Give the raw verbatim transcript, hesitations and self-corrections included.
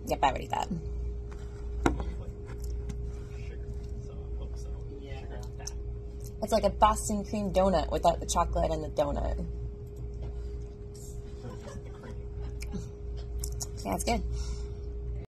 Yep, I already that. It's like a Boston cream donut without the chocolate and the donut. Yeah, it's good.